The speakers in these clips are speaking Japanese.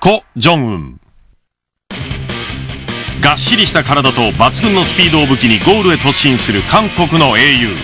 コ・ジョンウン。がっしりした体と抜群のスピードを武器にゴールへ突進する韓国の英雄。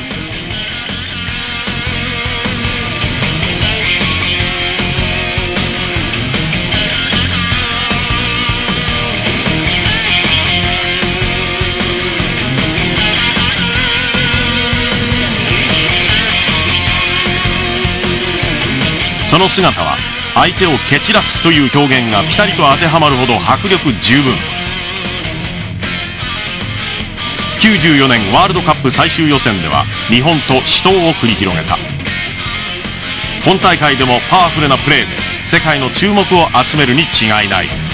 その姿は相手を蹴散らすという表現がピタリと当てはまるほど迫力十分。94年ワールドカップ最終予選では日本と死闘を繰り広げた。本大会でもパワフルなプレーで世界の注目を集めるに違いない。